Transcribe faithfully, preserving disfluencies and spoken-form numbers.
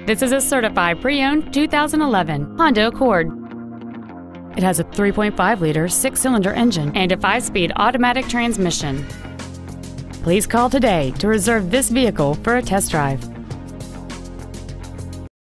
This is a certified pre-owned two thousand eleven Honda Accord. It has a three point five liter six-cylinder engine and a five-speed automatic transmission. Please call today to reserve this vehicle for a test drive.